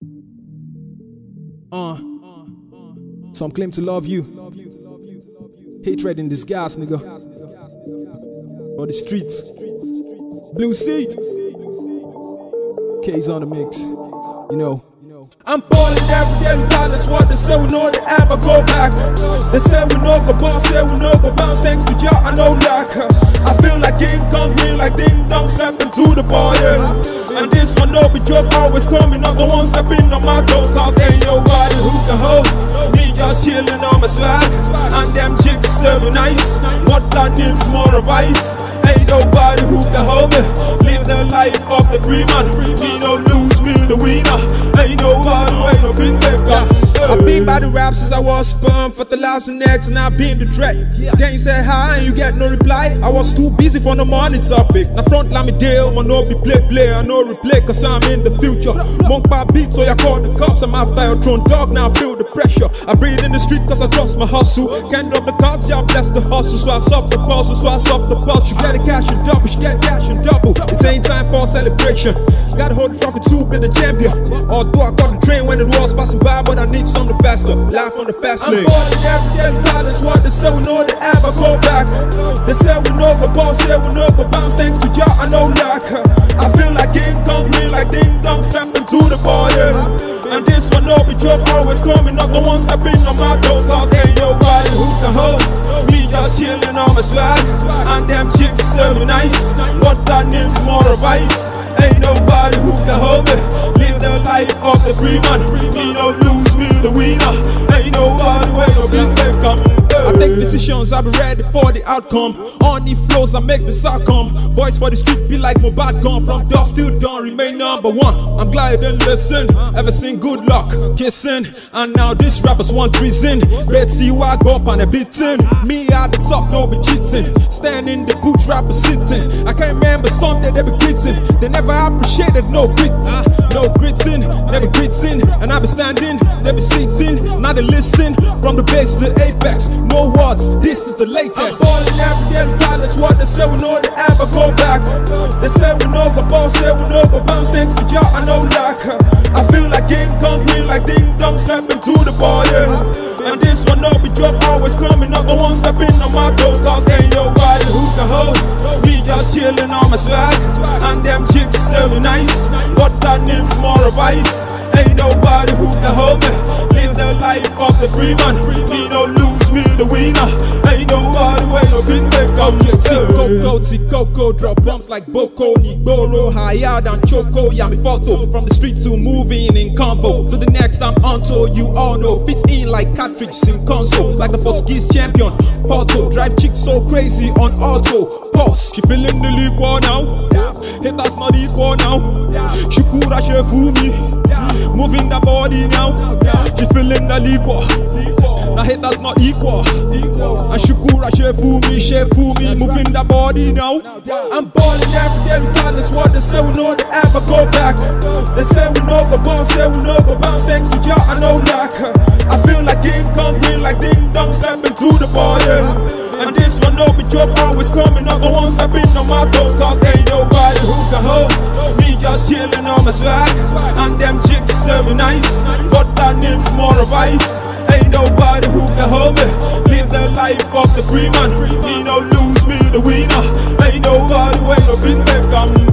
Some claim to love you. Hatred in disguise, nigga. On the streets. Blue Seed. K's on the mix. You know. I'm balling every day regardless what they say, we know they ever go back. They say we no go bounce, say we no go bounce, thanks to Jah, I know lack. I feel like King Kong, green like ding dong, stepping to the ball, yeah. And this one no be joke, always coming up, the one stepping on my toes, cause ain't nobody who can hold me, just chilling on my swag. And them chicks serve me nice, what that needs more advice. Ain't nobody who can hold me, live the life of the free man. Me no lose, me the winner. Ain't nobody way no big maker. I've been by the rap since I was sperm, for the last and next, and I've been the threat. Then you say hi and you get no reply. I was too busy for the money topic. Now front line me deal, man no be play, I no replay, cause I'm in the future. Monk by beat, so I call the cops, I'm after your throne dog, now I feel the pressure. I breathe in the street cause I trust my hustle. Can't drop the cops, y'all bless the hustle. So I soft the pulse, so I soft the pulse. You get the cash and double, she get cash and double. It ain't time for celebration. Gotta hold the trophy to be the champion. Although I caught the train when it was passing by, but I need something faster. Life on the fast lane. I'm balling every day regardless what they say, we know they ever go back. They say we no go bounce, say we no go bounce, thanks to Jah, I know lack. I feel like King Kong, green like ding dong, stepping to the ball, yeah. And this one no be joke, always coming up, the one stepping on my toes, cause ain't nobody who can hold me, just chilling on my swag. And them chicks serve me nice, what that needs more advice. Ain't nobody who can hold me, live the life of the free man. Me no lose, me the winner. Ain't nobody way no big maker. I take decisions, I be ready for the outcome. On the flows, I make the sock come. Boys for the street be like my bad gun. From dusk till dawn, remain number one. I'm glad you didn't listen. Ever seen good luck, kissing. And now this rappers want treason. Let's see who I go up on a beating. Me at the top, no be cheating. Stand in the booth, rappers sitting. I can remember someday they be quitting. They never appreciated no grit, no gritting. They be gritting, and I be standing. They be sitting, now they listen. From the base to the apex. No words, this is the latest. I'm balling every day regardless what they say, we know they ever go back. They say we no go bounce, say we no go bounce, thanks to Jah, I know lack. I feel like King Kong, green like ding dong, stepping to the ball, yeah. And this one no be joke, always coming up, the one stepping on my toes, cause ain't nobody who can hold me, just chilling on my swag. And them chicks serve me nice, but that needs more advice. Ain't nobody who can hold me, live the life of the free man. Me no lose, me the winner. Ain't nobody way no big maker. Coco, drop bombs like Boko, Nigboro, higher than Choco. Yeah, me photo from the street to moving in convo. To the next I'm onto, you all know. Fits in like cartridges in console, like the Portuguese champion Porto. Drive chick so crazy on auto. Pause, she feeling the liquor now. Haters not equal now. She could have fool me. Moving the body now. She feeling the liquor. Now haters not equal. And she could have fool me, moving the body now. I'm balling every day regardless what they say, we know they ever go back. They say we no go bounce, say we no go bounce, thanks to Jah, I know lack. I feel like King Kong, green like ding dong, stepping to the ball, yeah. And this one no be joke, always coming up, the one stepping on my toes, cause ain't nobody who can hold me, just chilling on my swag. And them chicks serve me nice, but that needs more advice. Ain't nobody who can hold me, live the life of the free man. Me no lose, me the winner. Ain't nobody way no big maker.